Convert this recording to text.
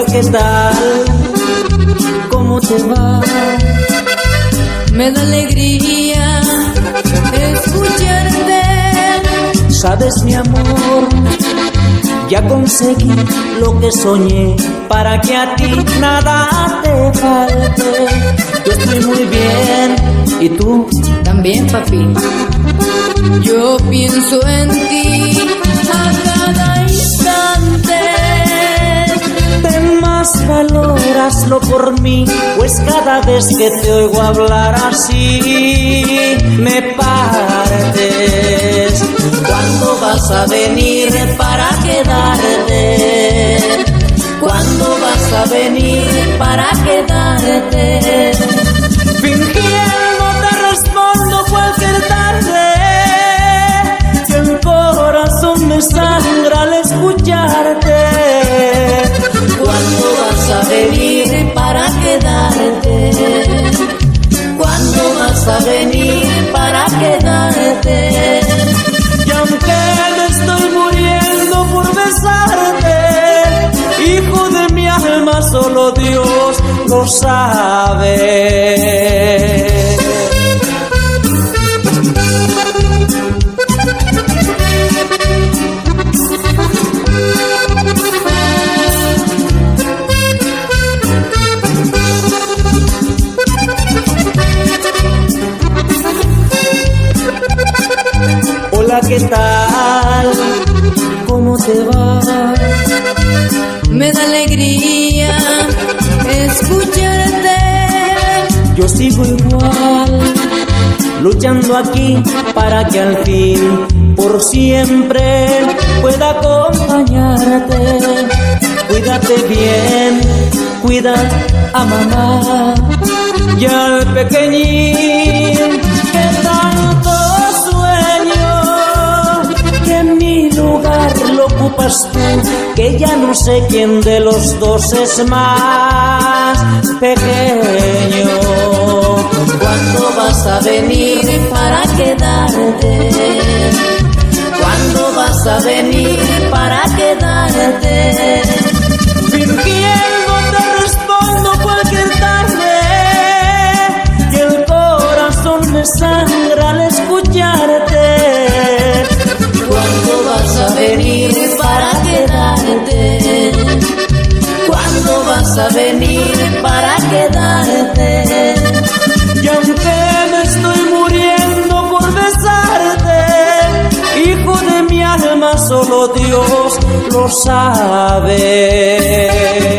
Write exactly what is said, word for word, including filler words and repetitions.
¿qué tal? ¿Cómo te va? Me da alegría escucharte. Sabes, mi amor, ya conseguí lo que soñé para que a ti nada te falte. Yo estoy muy bien, ¿y tú? También, papi. Yo pienso en ti a cada instante. Ten más valor, hazlo por mí, pues cada vez que te oigo hablar así me partes. ¿Cuándo vas a venir para quedarte? ¿Cuándo vas a venir para quedarte? Fingiendo te respondo cualquier tarde, que el corazón me sangra al escucharte. ¿Cuándo vas a venir para quedarte? ¿Cuándo vas a venir para quedarte? Y aunque me estoy muriendo por besarte, hijo de mi alma, solo Dios lo sabe. Hola, ¿qué tal? ¿Cómo te va? Me da alegría escucharte. Yo sigo igual, luchando aquí para que al fin, por siempre, pueda acompañarte. Cuídate bien, cuida a mamá y al pequeñín que tanto sueño, que mi lugar lo ocupas tú, que ya no sé quién de los dos es más pequeño. ¿Cuándo vas a venir para quedarte? ¿Cuándo vas a venir para quedarte? Fingiendo te respondo cualquier tarde, que el corazón me sangra al escucharte. ¿Cuándo vas a venir para quedarte? ¿Cuándo vas a venir para quedarte? Y aunque me estoy muriendo por besarte, hijo de mi alma, solo Dios lo sabe.